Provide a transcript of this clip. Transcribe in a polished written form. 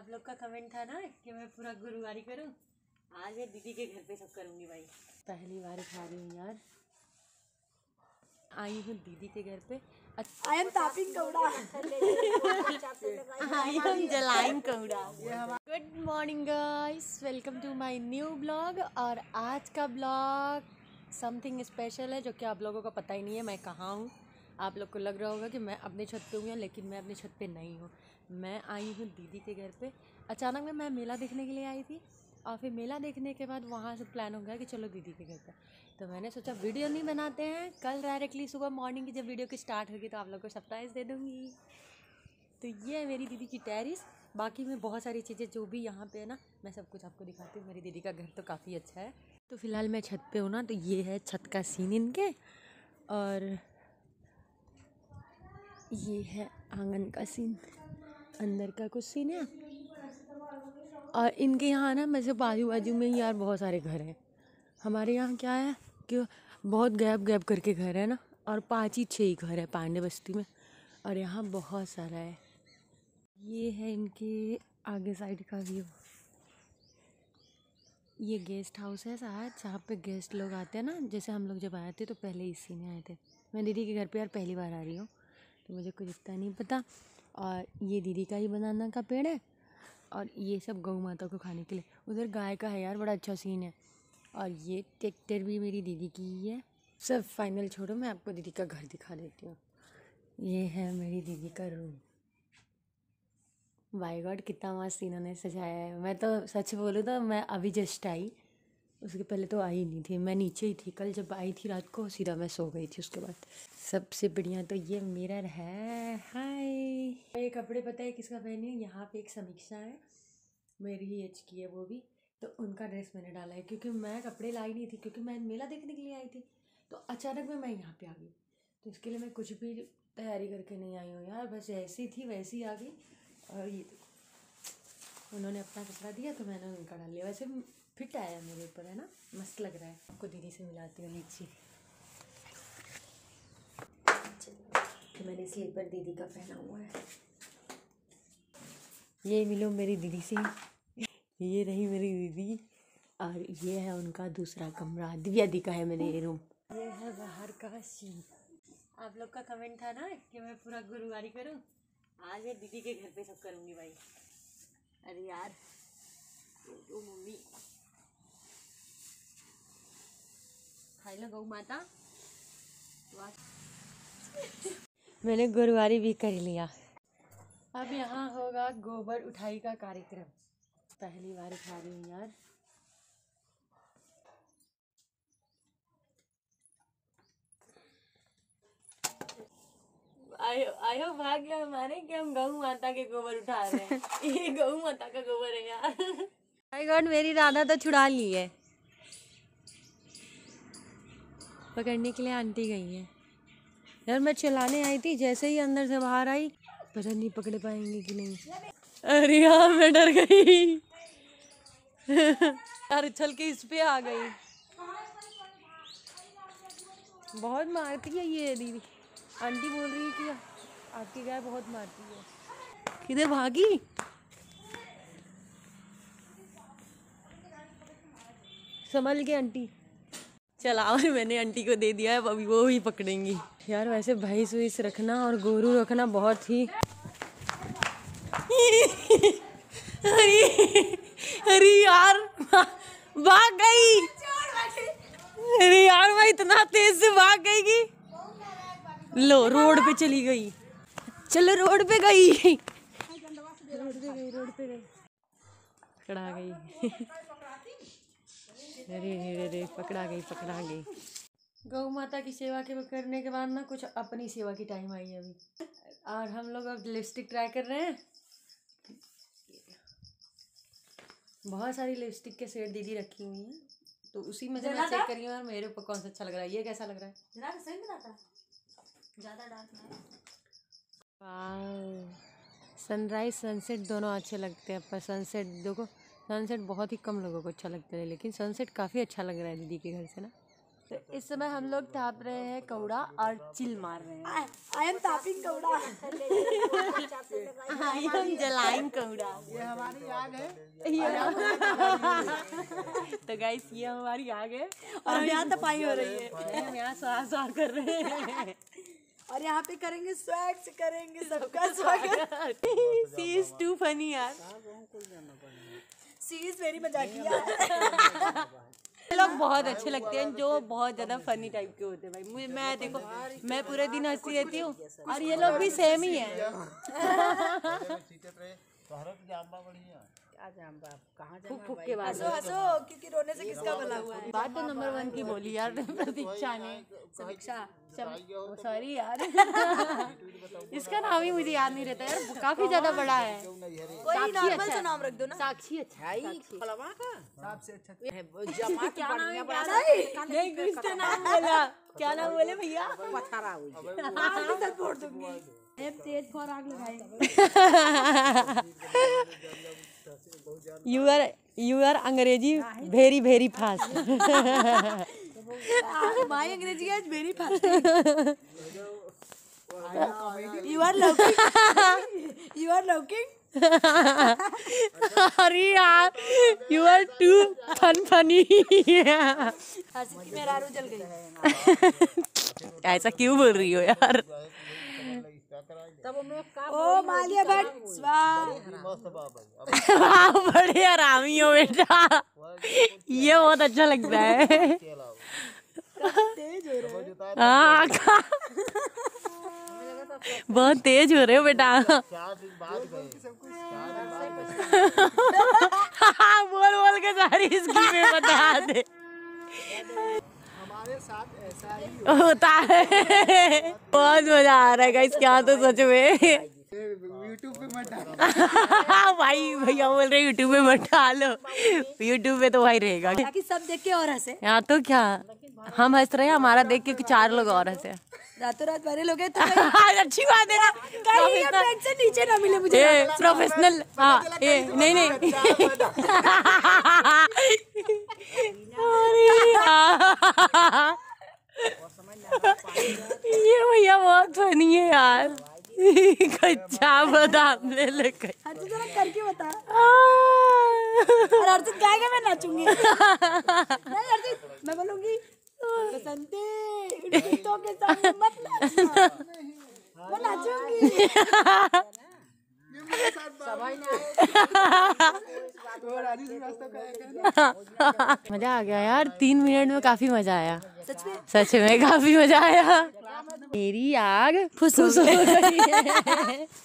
आप लोग का कमेंट था ना कि मैं पूरा गुरुवारी करूं। आज मैं दीदी के घर पे सब करूंगी भाई। पहली बार खा रही हूँ यार। आई हूँ दीदी के घर पे। आई एम तापिंग कौड़ा। आई एम जलाइन कौड़ा। Good morning guys, welcome to my new blog. और आज का ब्लॉग समथिंग स्पेशल है जो कि आप लोगों को पता ही नहीं है मैं कहाँ हूँ। आप लोग को लग रहा होगा कि मैं अपने छत पे हूँ, लेकिन मैं अपने छत पे नहीं हूँ। मैं आई हूँ दीदी के घर पे। अचानक में मैं मेला देखने के लिए आई थी और फिर मेला देखने के बाद वहाँ से प्लान हो गया कि चलो दीदी के घर पे। तो मैंने सोचा वीडियो नहीं बनाते हैं, कल डायरेक्टली सुबह मॉर्निंग की जब वीडियो की स्टार्ट होगी तो आप लोग को सरप्राइज़ दे दूँगी। तो ये है मेरी दीदी की टेरिस। बाकी में बहुत सारी चीज़ें जो भी यहाँ पे है ना, मैं सब कुछ आपको दिखाती हूँ। मेरी दीदी का घर तो काफ़ी अच्छा है। तो फिलहाल मैं छत पे हूँ ना, तो ये है छत का सीन इनके, और ये है आंगन का सीन, अंदर का कुछ सीन है। और इनके यहाँ ना वैसे बाजू बाजू में ही यार बहुत सारे घर हैं। हमारे यहाँ क्या है कि बहुत गैप गैप करके घर है ना, और 5 ही 6 ही घर है पांडे बस्ती में, और यहाँ बहुत सारा है। ये है इनके आगे साइड का व्यू। ये गेस्ट हाउस है शायद, जहाँ पे गेस्ट लोग आते हैं ना। जैसे हम लोग जब आए थे तो पहले इसी में आए थे। मैं दीदी के घर पे यार पहली बार आ रही हूँ तो मुझे कुछ इतना नहीं पता। और ये दीदी का ही बनाना का पेड़ है, और ये सब गौ माता को खाने के लिए। उधर गाय का है यार, बड़ा अच्छा सीन है। और ये ट्रैक्टर भी मेरी दीदी की ही है। सब फाइनल छोड़ो, मैं आपको दीदी का घर दिखा देती हूँ। ये है मेरी दीदी का रूम। बाय गॉड कितना मस्त इन्होंने सजाया है। मैं तो सच बोलूँ तो मैं अभी जस्ट आई, उसके पहले तो आई नहीं थी, मैं नीचे ही थी। कल जब आई थी रात को सीधा मैं सो गई थी उसके बाद। सबसे बढ़िया तो ये मिरर है। हाय, ये कपड़े पता है किसका पहनी है? यहाँ पे एक समीक्षा है, मेरी ही एज की है वो भी, तो उनका ड्रेस मैंने डाला है। क्योंकि मैं कपड़े लाई नहीं थी, क्योंकि मैं मेला देखने के लिए आई थी। तो अचानक में मैं यहाँ पे आ गई, तो इसके लिए मैं कुछ भी तैयारी करके नहीं आई हूँ यार, बस ऐसी थी वैसी आ गई। और ये देखो, उन्होंने अपना कपड़ा दिया तो मैंने उनका डाल लिया। वैसे फिट आया मेरे ऊपर, है ना, मस्त लग रहा है। आपको दीदी से मिलाती हूँ लीची। तो मैंने स्लीपर दीदी का पहना हुआ है। ये मिलो मेरी दीदी से। ये रही मेरी दीदी, और ये है उनका दूसरा कमरा। दिव्या दी का है मेरे ये रूम। ये है बाहर का सीन। आप लोग का कमेंट था ना कि मैं पूरा गुरुवारी करूं। आज मैं दीदी के घर पे सब करूंगी भाई। अरे यार तो मम्मी खाई लो गौ माता। मैंने गुरुवारी भी कर लिया। अब यहाँ होगा गोबर उठाई का कार्यक्रम। पहली बार खा रही हूँ यार। आयो भाग्य हमारे कि हम गौ माता के गोबर उठा रहे हैं। ये गौ माता का गोबर है यार। माय गॉड, मेरी राधा तो छुड़ा ली है। पकड़ने के लिए आंटी गई है यार। मैं चलाने आई थी, जैसे ही अंदर से बाहर आई, पता नहीं पकड़ पाएंगे कि नहीं। अरे यार मैं डर गई यार, उछल के इस पे आ गई। बहुत मारती है ये दीदी। आंटी बोल रही है कि आपकी गाय बहुत मारती है। किधर भागी? संभल के आंटी। चला, और मैंने आंटी को दे दिया है, अभी वो ही पकड़ेंगी यार। वैसे भैंस वैस रखना और गोरू रखना बहुत ही अरे अरे यार भाग गई। अरे यार मैं इतना तेज से भाग गई कि लो रोड पे चली गई। चलो रोड पे गई, रोड पे गई पकड़ा गई। अरे पकड़ा गई। गौ माता की सेवा के करने के बाद ना कुछ अपनी सेवा की टाइम आई है अभी। और हम लोग अब लिपस्टिक ट्राई कर रहे हैं। बहुत सारी लिपस्टिक के सेट दीदी रखी हुई हैं, तो उसी में से मैं चेक करी हूँ यार मेरे ऊपर कौन सा अच्छा लग रहा है। ये कैसा लग रहा है? ज़्यादा डार्क नहीं। वाह, सनराइज सनसेट दोनों अच्छे लगते हैं, पर सनसेट देखो, सनसेट बहुत ही कम लोगों को अच्छा लगता है, लेकिन सनसेट काफ़ी अच्छा लग रहा है दीदी के घर से ना। तो इस समय हम लोग ताप रहे हैं कौड़ा और चिल मार रहे हैं। आई एम तापिंग कौड़ा। आई एम जलाइन कौड़ा। ये हमारी आग है। तो गाइस ये हमारी आग है और हम यहाँ तपाई हो रही है। हम यहाँ स्वाहा कर रहे हैं और यहाँ पे करेंगे स्वैग से करेंगे सबका स्वागत। सी इज टू फनी यार। सी इज वेरी मजाकिया। ये लोग बहुत अच्छे लगते हैं जो बहुत ज्यादा फनी टाइप के होते हैं भाई। मैं देखो मैं पूरे दिन हंसती रहती हूँ और ये लोग भी सेम ही है। फुक फुक के बाद हंसो हंसो क्योंकि रोने से किसका भला हुआ है। बात तो नंबर 1 की बोली यार प्रतीक्षा ने। समीक्षा सॉरी यार इसका नाम ही मुझे याद नहीं रहता यार, काफी ज्यादा बड़ा है। कोई नॉर्मल सा नाम रख दो ना। साक्षी अच्छा है। सबसे अच्छा क्या नाम है? नहीं किसका नाम बोला? क्या नाम बोले भैया? वोट दूंगी। तेज फॉर आग लगाए। यू आर अंग्रेजी वेरी वेरी फास्ट। माय अंग्रेजी is very fast. You are looking. You are looking. अरे यार यू आर टू फनी। मेरा आरू जल गई। ऐसा क्यों बोल रही हो यार? ओ मालिया भट्ट स्वाहा। बड़े आरामी हो बेटा, ये बहुत अच्छा लगता है। तेज हो रहा है। हाँ बहुत तेज हो रहे हो बेटा। बोल बोल के सारी इसकी में बता दे। हमारे साथ ऐसा ही होता है। बहुत मजा आ रहा है गाइस, क्या तो सच में। यूट्यूब पे मत डालो। भाई भैया बोल रहे यूट्यूब पे मत डालो। यूट्यूब पे तो भाई रहेगा ताकि सब देख के और हंसे। यहाँ तो क्या हम हंस रहे हैं, हमारा देख के 4 लोग और हंसे। रातों रात भरे लोग हैं तो अच्छी बात है ना। कहीं ये पेट से नीचे ना मिले मुझे। प्रोफेशनल। हाँ नहीं नहीं ये भैया बहुत फनी है यार। कच्चा बादाम ले लेकर अर्जुन जरा करके बता। और अर्जुन गाएगा मैं नाचूंगी। नहीं अर्जुन मैं बोलूंगी बसंती गीतों के सामने मत नाचना। मैं नाचूंगी। मजा आ गया यार, 3 मिनट में काफी मजा आया। सच में काफी मजा आया। मेरी आग फुस हो गई है।